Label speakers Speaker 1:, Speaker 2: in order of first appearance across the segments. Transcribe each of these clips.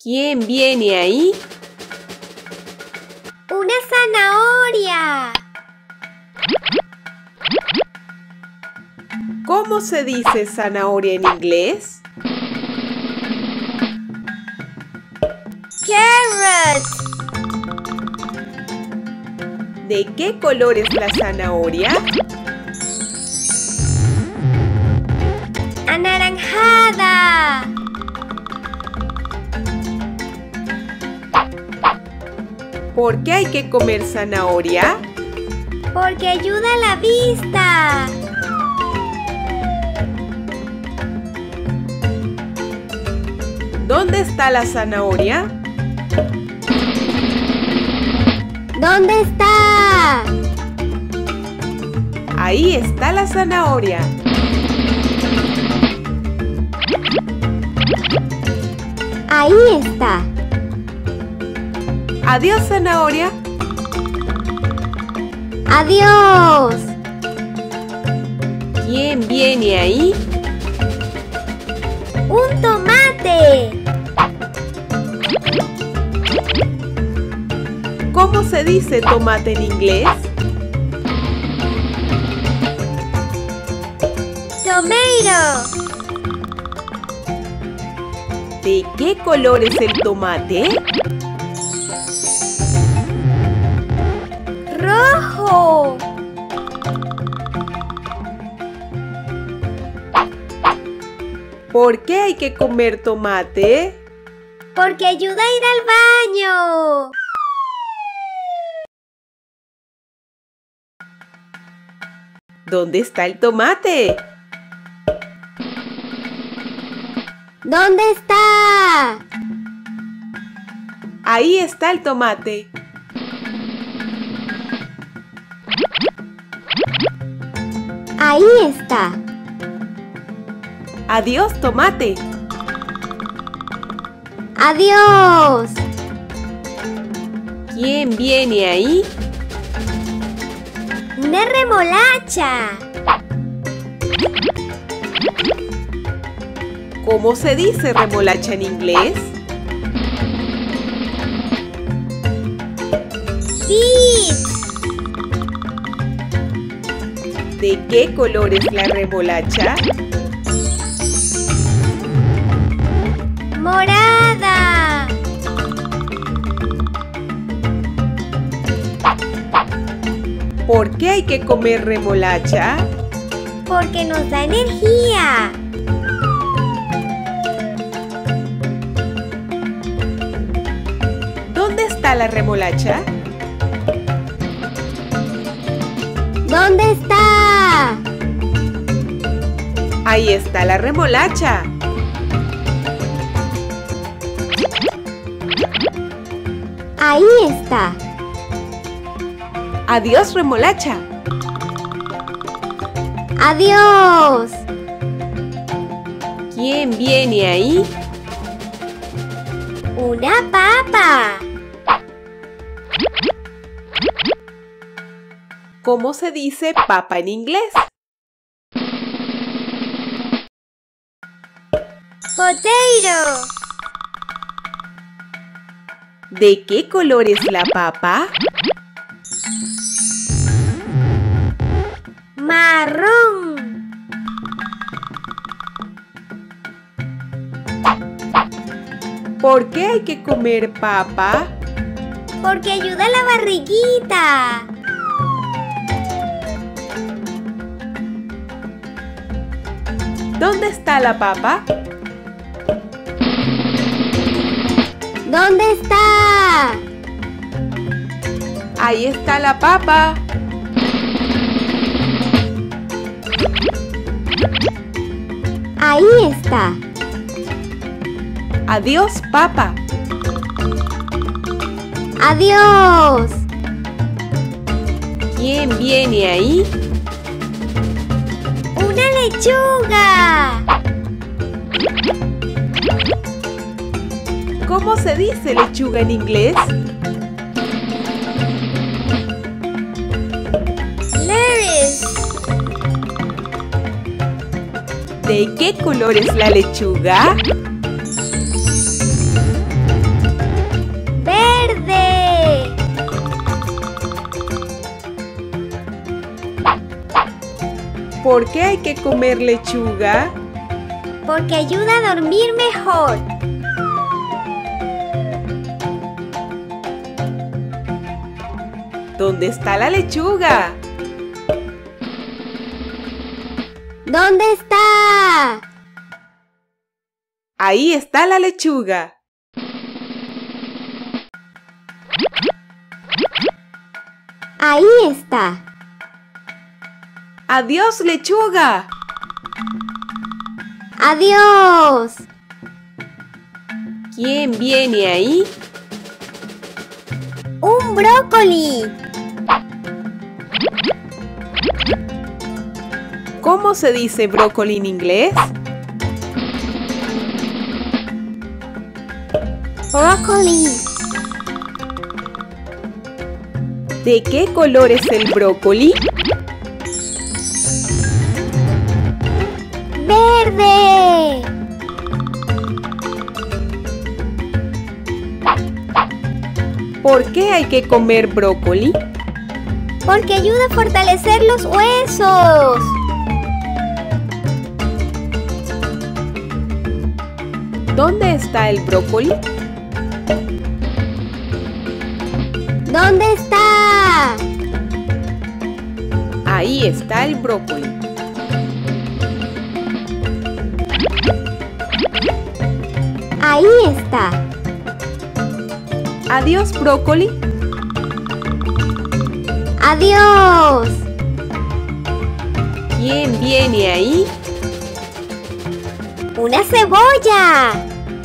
Speaker 1: ¿Quién viene ahí?
Speaker 2: ¡Una zanahoria!
Speaker 1: ¿Cómo se dice zanahoria en inglés?
Speaker 2: Carrot.
Speaker 1: ¿De qué color es la zanahoria?
Speaker 2: Anaranjada.
Speaker 1: ¿Por qué hay que comer zanahoria?
Speaker 2: Porque ayuda a la vista.
Speaker 1: ¿Dónde está la zanahoria?
Speaker 2: ¿Dónde está?
Speaker 1: Ahí está la zanahoria.
Speaker 2: Ahí está.
Speaker 1: Adiós, zanahoria.
Speaker 2: ¡Adiós!
Speaker 1: ¿Quién viene ahí?
Speaker 2: ¡Un tomate!
Speaker 1: ¿Cómo se dice tomate en inglés?
Speaker 2: ¡Tomato!
Speaker 1: ¿De qué color es el tomate?
Speaker 2: ¡Rojo!
Speaker 1: ¿Por qué hay que comer tomate?
Speaker 2: Porque ayuda a ir al baño.
Speaker 1: ¿Dónde está el tomate?
Speaker 2: ¿Dónde está?
Speaker 1: Ahí está el tomate.
Speaker 2: Ahí está.
Speaker 1: Adiós, tomate.
Speaker 2: ¡Adiós!
Speaker 1: ¿Quién viene ahí?
Speaker 2: ¡Una remolacha!
Speaker 1: ¿Cómo se dice remolacha en inglés?
Speaker 2: ¡Beet!
Speaker 1: ¿De qué color es la remolacha?
Speaker 2: ¡Morada!
Speaker 1: ¿Por qué hay que comer remolacha?
Speaker 2: Porque nos da energía.
Speaker 1: ¿Dónde está la remolacha?
Speaker 2: ¿Dónde está?
Speaker 1: Ahí está la remolacha.
Speaker 2: Ahí está.
Speaker 1: Adiós, remolacha.
Speaker 2: ¡Adiós!
Speaker 1: ¿Quién viene ahí?
Speaker 2: ¡Una papa!
Speaker 1: ¿Cómo se dice papa en inglés?
Speaker 2: ¡Potato!
Speaker 1: ¿De qué color es la papa?
Speaker 2: ¡Marrón!
Speaker 1: ¿Por qué hay que comer papa?
Speaker 2: Porque ayuda a la barriguita.
Speaker 1: ¿Dónde está la papa?
Speaker 2: ¿Dónde está?
Speaker 1: Ahí está la papa.
Speaker 2: Ahí está.
Speaker 1: Adiós, papa.
Speaker 2: ¡Adiós!
Speaker 1: ¿Quién viene ahí?
Speaker 2: ¡Una lechuga!
Speaker 1: ¿Cómo se dice lechuga en inglés?
Speaker 2: Lettuce.
Speaker 1: ¿De qué color es la lechuga? ¿Por qué hay que comer lechuga?
Speaker 2: Porque ayuda a dormir mejor.
Speaker 1: ¿Dónde está la lechuga?
Speaker 2: ¿Dónde está?
Speaker 1: Ahí está la lechuga.
Speaker 2: Ahí está.
Speaker 1: ¡Adiós, lechuga!
Speaker 2: ¡Adiós!
Speaker 1: ¿Quién viene ahí?
Speaker 2: ¡Un brócoli!
Speaker 1: ¿Cómo se dice brócoli en inglés?
Speaker 2: Brócoli.
Speaker 1: ¿De qué color es el brócoli?
Speaker 2: ¡Verde!
Speaker 1: ¿Por qué hay que comer brócoli?
Speaker 2: Porque ayuda a fortalecer los huesos.
Speaker 1: ¿Dónde está el brócoli?
Speaker 2: ¿Dónde está?
Speaker 1: Ahí está el brócoli.
Speaker 2: Ahí está.
Speaker 1: Adiós, brócoli.
Speaker 2: ¡Adiós!
Speaker 1: ¿Quién viene ahí?
Speaker 2: ¡Una cebolla!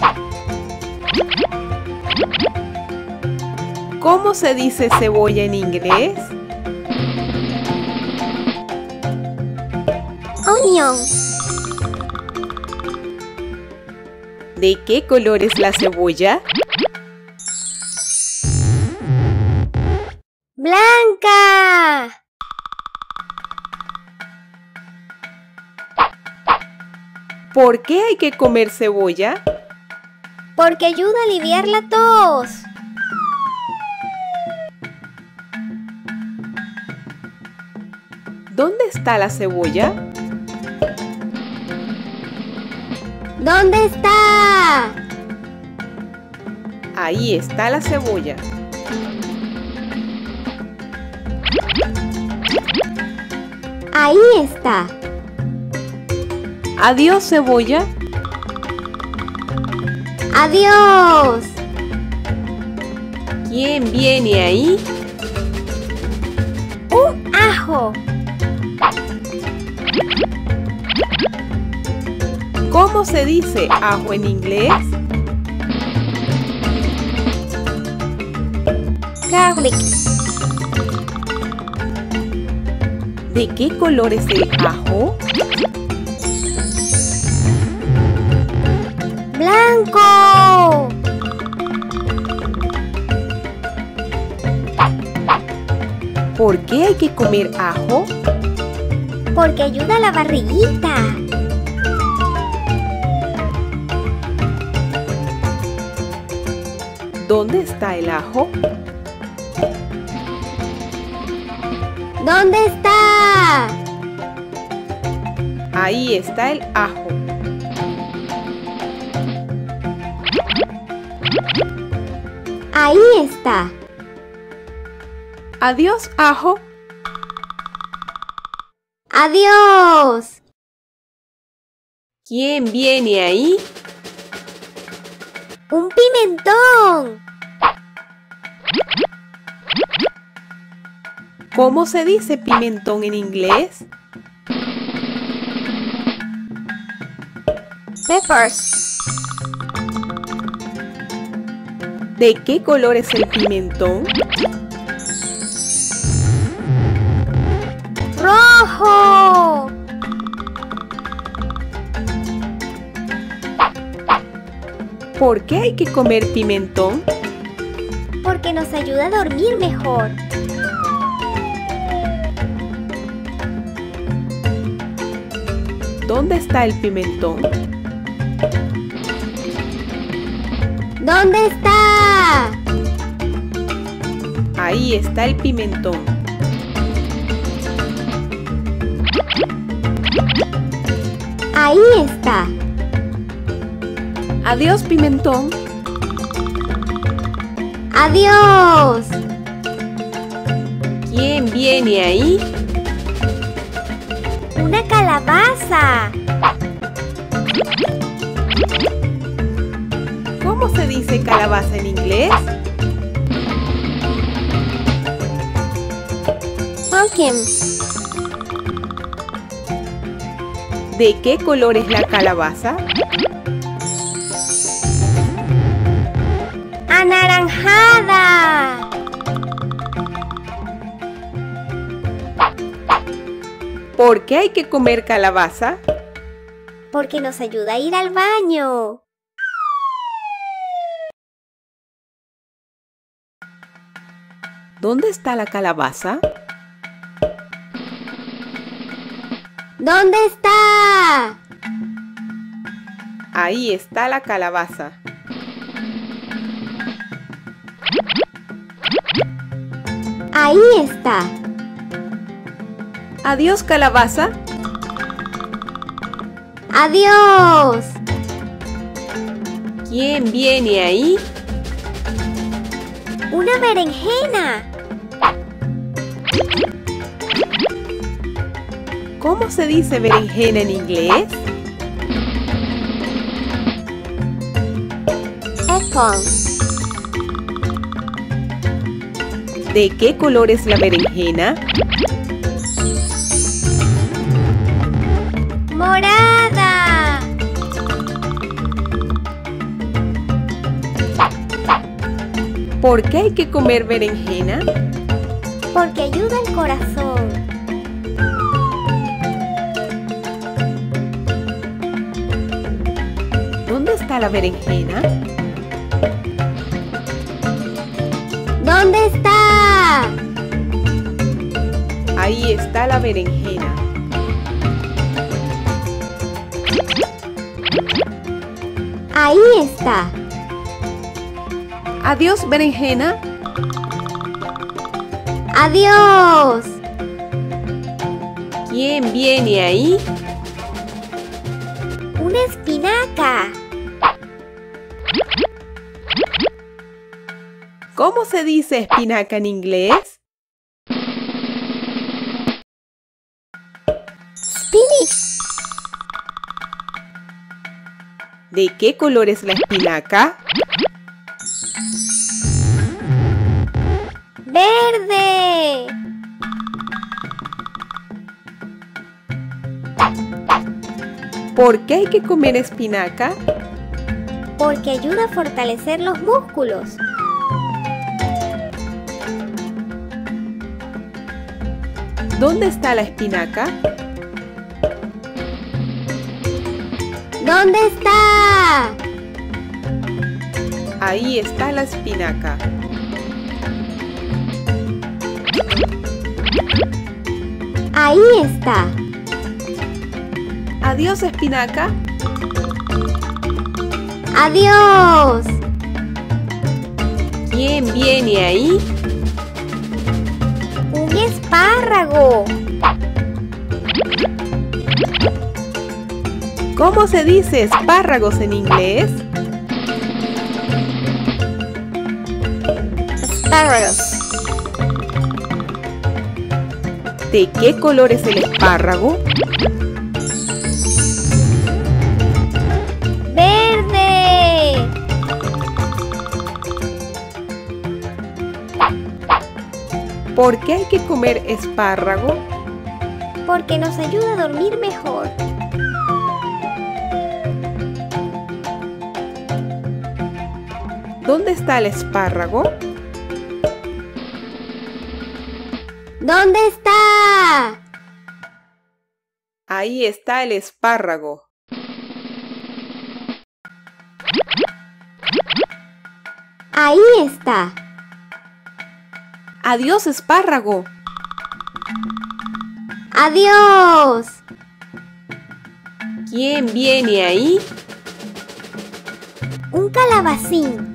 Speaker 1: ¿Cómo se dice cebolla en inglés?
Speaker 2: Onion.
Speaker 1: ¿De qué color es la cebolla?
Speaker 2: ¡Blanca!
Speaker 1: ¿Por qué hay que comer cebolla?
Speaker 2: Porque ayuda a aliviar la tos.
Speaker 1: ¿Dónde está la cebolla?
Speaker 2: ¿Dónde está?
Speaker 1: Ahí está la cebolla.
Speaker 2: Ahí está.
Speaker 1: Adiós, cebolla.
Speaker 2: ¡Adiós!
Speaker 1: ¿Quién viene ahí?
Speaker 2: ¡Un ajo!
Speaker 1: ¿Cómo se dice ajo en inglés?
Speaker 2: Garlic.
Speaker 1: ¿De qué color es el ajo?
Speaker 2: ¡Blanco!
Speaker 1: ¿Por qué hay que comer ajo?
Speaker 2: Porque ayuda a la barriguita.
Speaker 1: ¿Dónde está el ajo?
Speaker 2: ¿Dónde está?
Speaker 1: Ahí está el ajo.
Speaker 2: Ahí está.
Speaker 1: Adiós, ajo.
Speaker 2: ¡Adiós!
Speaker 1: ¿Quién viene ahí?
Speaker 2: ¡Un pimentón!
Speaker 1: ¿Cómo se dice pimentón en inglés?
Speaker 2: Peppers.
Speaker 1: ¿De qué color es el pimentón?
Speaker 2: ¡Rojo!
Speaker 1: ¿Por qué hay que comer pimentón?
Speaker 2: Porque nos ayuda a dormir mejor.
Speaker 1: ¿Dónde está el pimentón?
Speaker 2: ¿Dónde está?
Speaker 1: Ahí está el pimentón.
Speaker 2: Ahí está.
Speaker 1: Adiós, pimentón.
Speaker 2: Adiós.
Speaker 1: ¿Quién viene ahí?
Speaker 2: Una calabaza.
Speaker 1: ¿Cómo se dice calabaza en inglés?
Speaker 2: Pumpkin.
Speaker 1: ¿De qué color es la calabaza?
Speaker 2: Anaranjada.
Speaker 1: ¿Por qué hay que comer calabaza?
Speaker 2: Porque nos ayuda a ir al baño.
Speaker 1: ¿Dónde está la calabaza?
Speaker 2: ¿Dónde está?
Speaker 1: Ahí está la calabaza.
Speaker 2: Ahí está.
Speaker 1: Adiós, calabaza.
Speaker 2: Adiós.
Speaker 1: ¿Quién viene ahí?
Speaker 2: Una berenjena.
Speaker 1: ¿Cómo se dice berenjena en inglés?
Speaker 2: Eggplant.
Speaker 1: ¿De qué color es la berenjena?
Speaker 2: Morada.
Speaker 1: ¿Por qué hay que comer berenjena?
Speaker 2: Porque ayuda al corazón.
Speaker 1: ¿Dónde está la berenjena?
Speaker 2: ¿Dónde está?
Speaker 1: Ahí está la berenjena.
Speaker 2: Ahí está.
Speaker 1: Adiós, berenjena.
Speaker 2: Adiós.
Speaker 1: ¿Quién viene ahí?
Speaker 2: Una espinaca.
Speaker 1: ¿Cómo se dice espinaca en inglés?
Speaker 2: Spinach.
Speaker 1: ¿De qué color es la espinaca?
Speaker 2: Verde.
Speaker 1: ¿Por qué hay que comer espinaca?
Speaker 2: Porque ayuda a fortalecer los músculos.
Speaker 1: ¿Dónde está la espinaca?
Speaker 2: ¿Dónde está?
Speaker 1: Ahí está la espinaca.
Speaker 2: Ahí está.
Speaker 1: Adiós, espinaca.
Speaker 2: Adiós.
Speaker 1: ¿Quién viene ahí?
Speaker 2: Un espárrago.
Speaker 1: ¿Cómo se dice espárragos en inglés?
Speaker 2: Asparagus.
Speaker 1: ¿De qué color es el espárrago?
Speaker 2: Verde.
Speaker 1: ¿Por qué hay que comer espárrago?
Speaker 2: Porque nos ayuda a dormir mejor.
Speaker 1: ¿Dónde está el espárrago?
Speaker 2: ¿Dónde está?
Speaker 1: Ahí está el espárrago.
Speaker 2: Ahí está.
Speaker 1: Adiós, espárrago.
Speaker 2: Adiós.
Speaker 1: ¿Quién viene ahí?
Speaker 2: Un calabacín.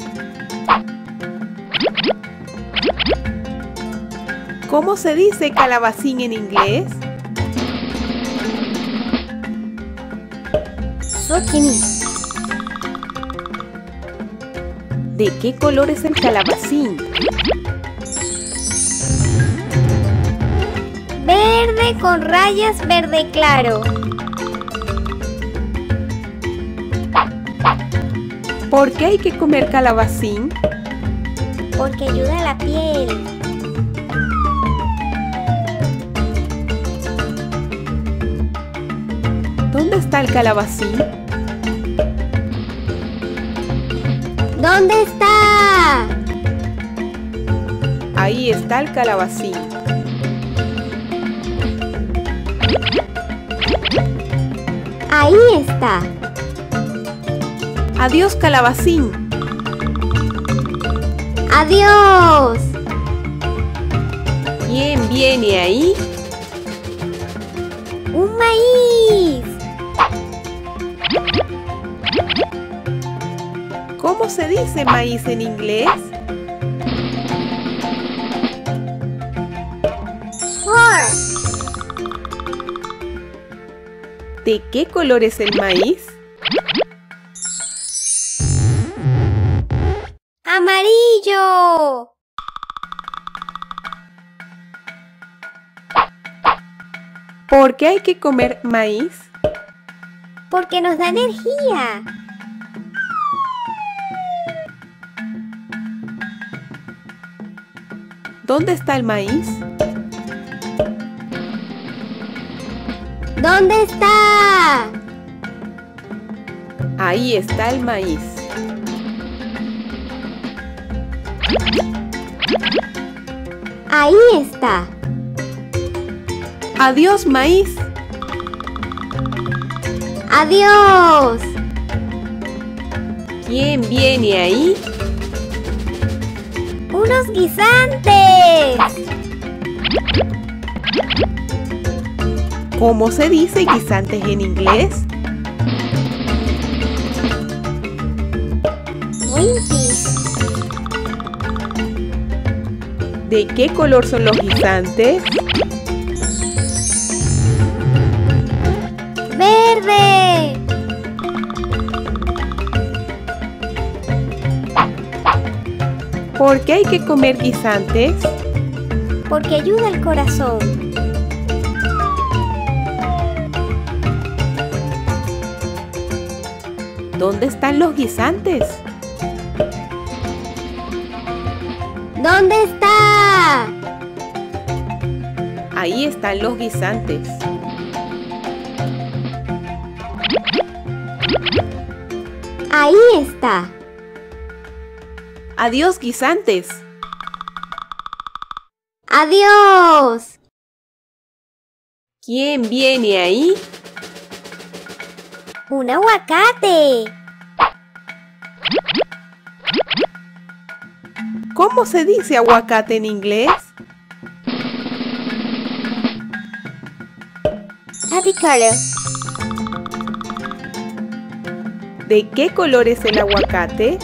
Speaker 1: ¿Cómo se dice calabacín en inglés?
Speaker 2: zucchini.
Speaker 1: ¿De qué color es el calabacín?
Speaker 2: Verde con rayas verde claro.
Speaker 1: ¿Por qué hay que comer calabacín?
Speaker 2: Porque ayuda a la piel.
Speaker 1: ¿Dónde está el calabacín?
Speaker 2: ¿Dónde está?
Speaker 1: Ahí está el calabacín.
Speaker 2: Ahí está.
Speaker 1: Adiós, calabacín.
Speaker 2: ¡Adiós!
Speaker 1: ¿Quién viene ahí?
Speaker 2: ¡Un maíz!
Speaker 1: ¿Cómo se dice maíz en inglés?
Speaker 2: Horse.
Speaker 1: ¿De qué color es el maíz?
Speaker 2: ¡Amarillo!
Speaker 1: ¿Por qué hay que comer maíz?
Speaker 2: Porque nos da energía.
Speaker 1: ¿Dónde está el maíz?
Speaker 2: ¿Dónde está?
Speaker 1: Ahí está el maíz.
Speaker 2: Ahí está.
Speaker 1: Adiós, maíz.
Speaker 2: ¡Adiós!
Speaker 1: ¿Quién viene ahí?
Speaker 2: ¡Unos guisantes!
Speaker 1: ¿Cómo se dice guisantes en inglés?
Speaker 2: Winkies.
Speaker 1: ¿De qué color son los guisantes?
Speaker 2: ¡Verde!
Speaker 1: ¿Por qué hay que comer guisantes?
Speaker 2: Porque ayuda al corazón.
Speaker 1: ¿Dónde están los guisantes?
Speaker 2: ¿Dónde está?
Speaker 1: Ahí están los guisantes.
Speaker 2: Ahí está.
Speaker 1: Adiós, guisantes.
Speaker 2: ¡Adiós!
Speaker 1: ¿Quién viene ahí?
Speaker 2: ¡Un aguacate!
Speaker 1: ¿Cómo se dice aguacate en inglés?
Speaker 2: Avocado.
Speaker 1: ¿De qué color es el aguacate?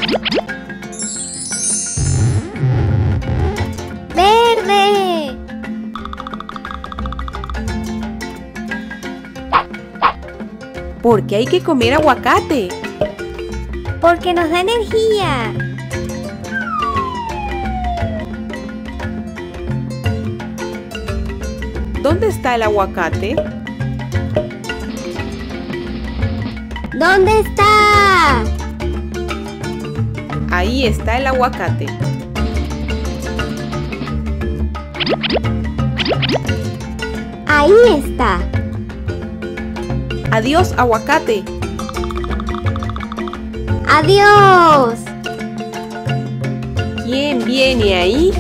Speaker 2: ¡Verde!
Speaker 1: ¿Por qué hay que comer aguacate?
Speaker 2: Porque nos da energía.
Speaker 1: ¿Dónde está el aguacate?
Speaker 2: ¿Dónde está?
Speaker 1: Ahí está el aguacate.
Speaker 2: Ahí está.
Speaker 1: Adiós, aguacate.
Speaker 2: ¡Adiós!
Speaker 1: ¿Quién viene ahí?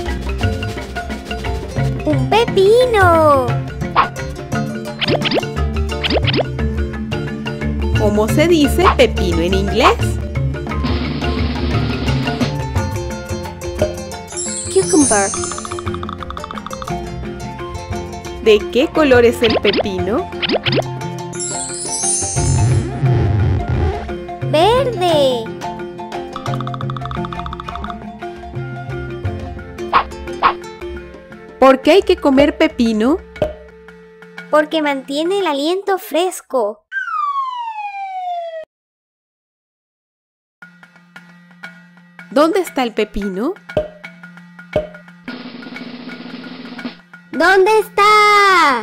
Speaker 2: ¡Un pepino!
Speaker 1: ¿Cómo se dice pepino en inglés?
Speaker 2: Cucumber.
Speaker 1: ¿De qué color es el pepino?
Speaker 2: ¡Verde!
Speaker 1: ¿Por qué hay que comer pepino?
Speaker 2: Porque mantiene el aliento fresco.
Speaker 1: ¿Dónde está el pepino?
Speaker 2: ¿Dónde está?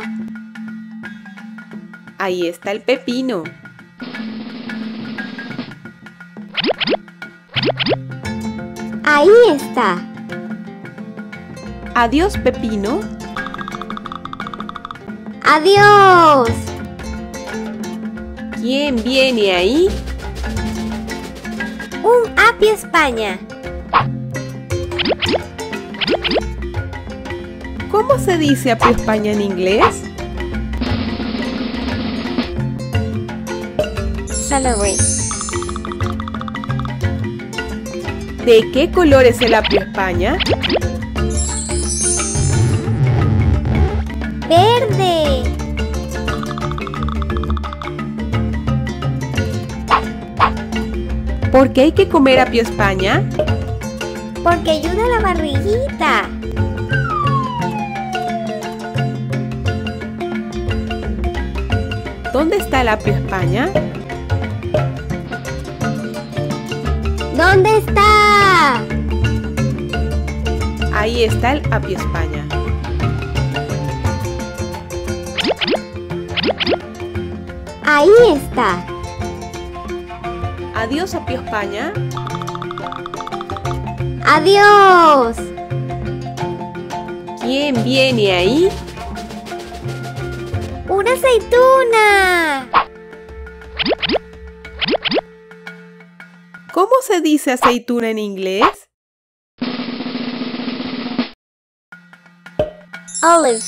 Speaker 1: Ahí está el pepino.
Speaker 2: Ahí está.
Speaker 1: Adiós, pepino.
Speaker 2: ¡Adiós!
Speaker 1: ¿Quién viene ahí?
Speaker 2: Un apio España.
Speaker 1: ¿Cómo se dice apio España en inglés?
Speaker 2: Celery.
Speaker 1: ¿De qué color es el apio España?
Speaker 2: Verde.
Speaker 1: ¿Por qué hay que comer apio España?
Speaker 2: Porque ayuda a la barriguita.
Speaker 1: ¿Dónde está el apio España?
Speaker 2: ¿Dónde está?
Speaker 1: Ahí está el apio España.
Speaker 2: Ahí está.
Speaker 1: Adiós, apio España.
Speaker 2: ¡Adiós!
Speaker 1: ¿Quién viene ahí?
Speaker 2: ¡Una aceituna!
Speaker 1: ¿Cómo se dice aceituna en inglés?
Speaker 2: Olive.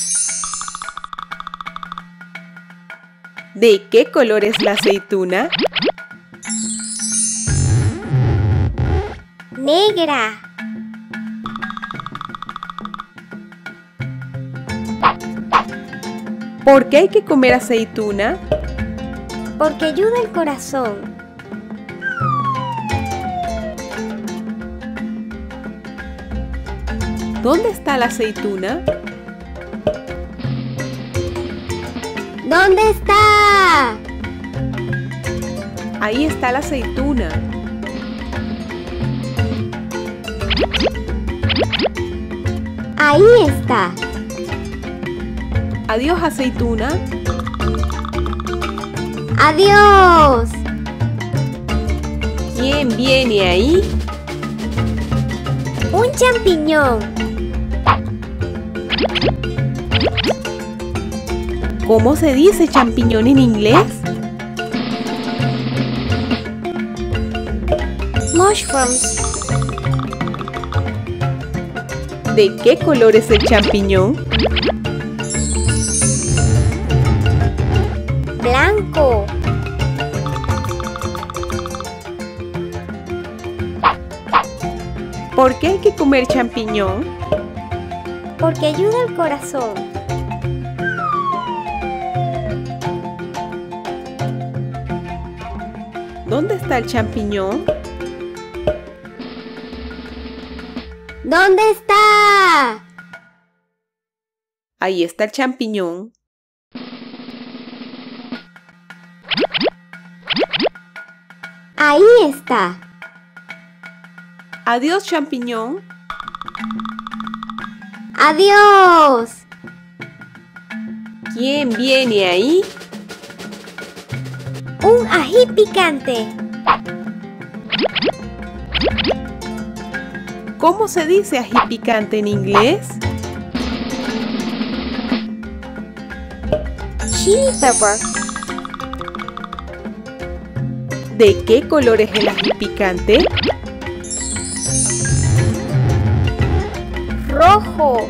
Speaker 1: ¿De qué color es la aceituna?
Speaker 2: Negra.
Speaker 1: ¿Por qué hay que comer aceituna?
Speaker 2: Porque ayuda al corazón.
Speaker 1: ¿Dónde está la aceituna?
Speaker 2: ¿Dónde está?
Speaker 1: Ahí está la aceituna.
Speaker 2: Ahí está.
Speaker 1: Adiós, aceituna.
Speaker 2: ¡Adiós!
Speaker 1: ¿Quién viene ahí?
Speaker 2: Un champiñón.
Speaker 1: ¿Cómo se dice champiñón en inglés?
Speaker 2: Mushrooms.
Speaker 1: ¿De qué color es el champiñón?
Speaker 2: Blanco.
Speaker 1: ¿Por qué hay que comer champiñón?
Speaker 2: Porque ayuda al corazón.
Speaker 1: ¿Dónde está el champiñón?
Speaker 2: ¿Dónde está?
Speaker 1: Ahí está el champiñón.
Speaker 2: Ahí está.
Speaker 1: Adiós, champiñón.
Speaker 2: ¡Adiós!
Speaker 1: ¿Quién viene ahí?
Speaker 2: Un ají picante.
Speaker 1: ¿Cómo se dice ají picante en inglés?
Speaker 2: Chili pepper.
Speaker 1: ¿De qué color es el ají picante?
Speaker 2: Rojo.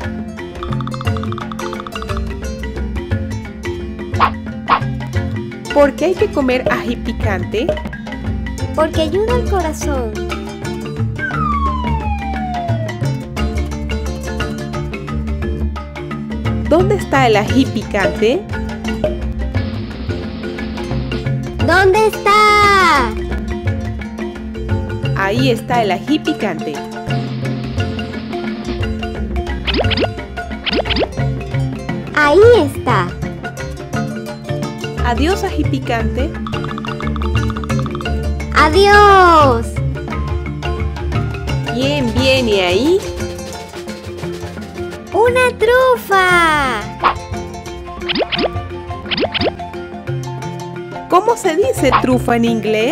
Speaker 1: ¿Por qué hay que comer ají picante?
Speaker 2: Porque ayuda al corazón.
Speaker 1: ¿Dónde está el ají picante?
Speaker 2: ¿Dónde está?
Speaker 1: Ahí está el ají picante.
Speaker 2: Ahí está.
Speaker 1: Adiós, ají picante.
Speaker 2: ¡Adiós!
Speaker 1: ¿Cómo se dice trufa en inglés?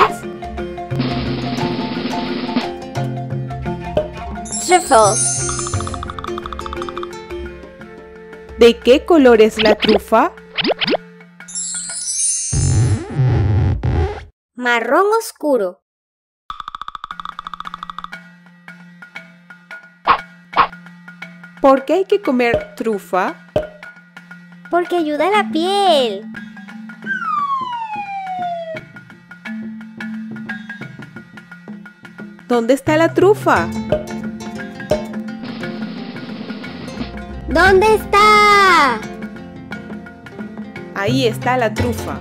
Speaker 2: Truffle.
Speaker 1: ¿De qué color es la trufa?
Speaker 2: Marrón oscuro.
Speaker 1: ¿Por qué hay que comer trufa?
Speaker 2: Porque ayuda a la piel.
Speaker 1: ¿Dónde está la trufa?
Speaker 2: ¿Dónde está?
Speaker 1: Ahí está la trufa.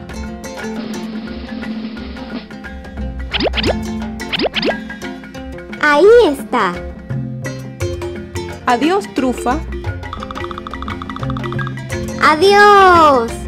Speaker 2: Ahí está.
Speaker 1: Adiós, trufa.
Speaker 2: Adiós.